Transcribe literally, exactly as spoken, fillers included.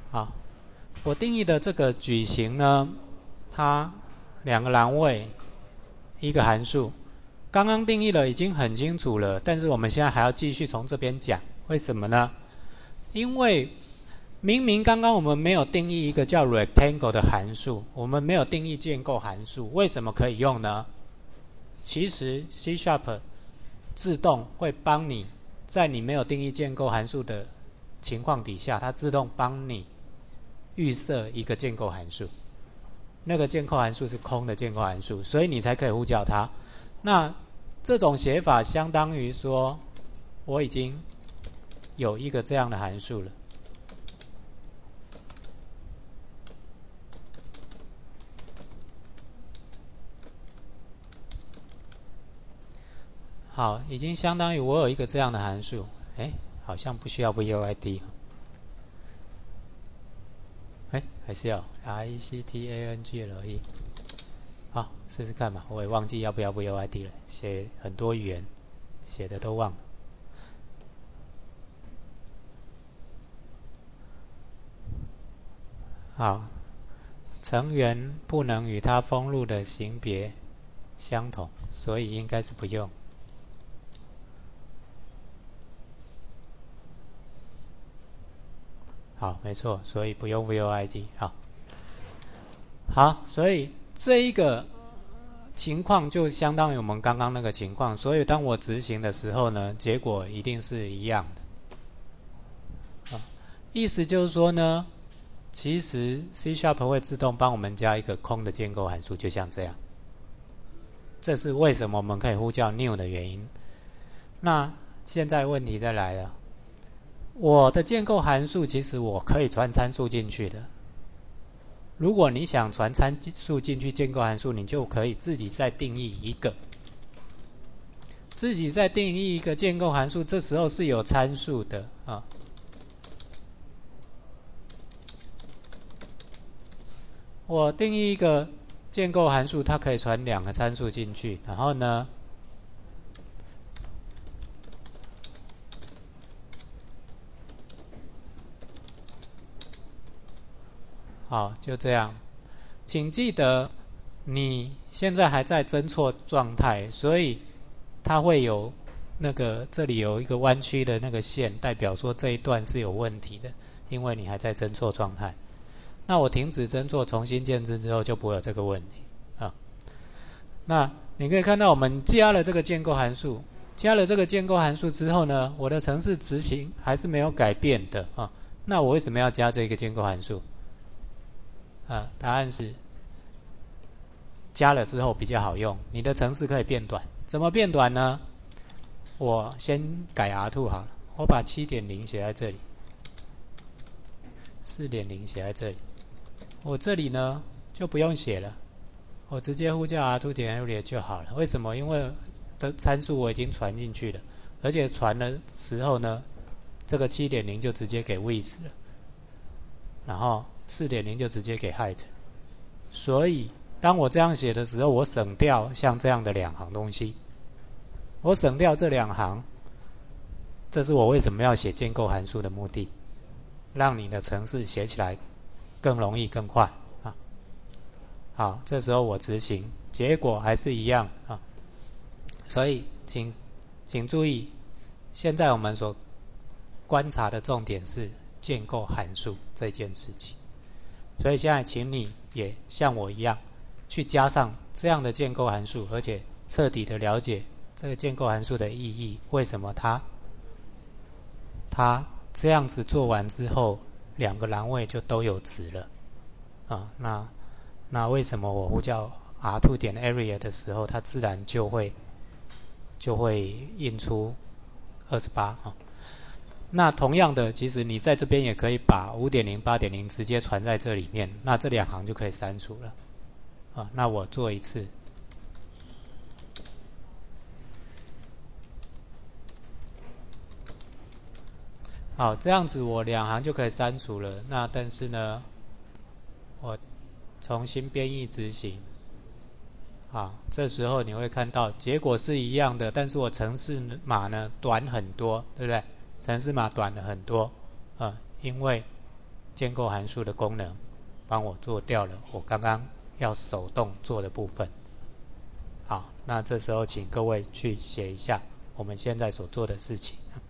好，我定义的这个矩形呢，它两个栏位，一个函数。刚刚定义了已经很清楚了，但是我们现在还要继续从这边讲，为什么呢？因为明明刚刚我们没有定义一个叫 rectangle 的函数，我们没有定义建构函数，为什么可以用呢？其实 C Sharp 自动会帮你，在你没有定义建构函数的情况底下，它自动帮你预设一个建构函数。那个建构函数是空的建构函数，所以你才可以呼叫它。那这种写法相当于说，我已经有一个这样的函数了。好，已经相当于我有一个这样的函数。哎，好像不需要 void。哎，还是要 rectangle。好，试试看吧。我也忘记要不要 void 了，写很多语言，写的都忘了。好，成员不能与它封入的型别相同，所以应该是不用。好，没错，所以不用 void。好，好，所以这一个情况就相当于我们刚刚那个情况，所以当我执行的时候呢，结果一定是一样的。意思就是说呢，其实 C Sharp 会自动帮我们加一个空的建构函数，就像这样。这是为什么我们可以呼叫 new 的原因。那现在问题再来了，我的建构函数其实我可以传参数进去的。如果你想传参数进去建构函数，你就可以自己再定义一个，自己再定义一个建构函数，这时候是有参数的啊。我定义一个建构函数，它可以传两个参数进去，然后呢，好，就这样。请记得，你现在还在侦错状态，所以它会有那个这里有一个弯曲的那个线，代表说这一段是有问题的，因为你还在侦错状态。那我停止侦错，重新建置之后就不会有这个问题啊。那你可以看到，我们加了这个建构函数，加了这个建构函数之后呢，我的程式执行还是没有改变的啊。那我为什么要加这个建构函数？啊，答案是加了之后比较好用，你的程式可以变短。怎么变短呢？我先改 R 二 好了，我把 七点零 写在这里， 四点零 写在这里。我这里呢就不用写了，我直接呼叫 R 二 点 area 就好了。为什么？因为的参数我已经传进去了，而且传的时候呢，这个 七点零 就直接给 width 了，然后 四点零 就直接给 height。 所以当我这样写的时候，我省掉像这样的两行东西，我省掉这两行，这是我为什么要写建构函数的目的，让你的程式写起来更容易更快啊。好，这时候我执行，结果还是一样啊。所以请请注意，现在我们所观察的重点是建构函数这件事情。所以现在请你也像我一样，去加上这样的建构函数，而且彻底的了解这个建构函数的意义，为什么它它这样子做完之后，两个栏位就都有值了啊。那那为什么我呼叫 R 二 点 area 的时候，它自然就会就会印出二十八啊。那同样的，其实你在这边也可以把 五点零、八点零 直接传在这里面，那这两行就可以删除了啊。那我做一次，好，这样子我两行就可以删除了。那但是呢，我重新编译执行，好，这时候你会看到结果是一样的，但是我程式码呢短很多，对不对？程式码短了很多啊，因为建构函数的功能帮我做掉了我刚刚要手动做的部分。好，那这时候请各位去写一下我们现在所做的事情。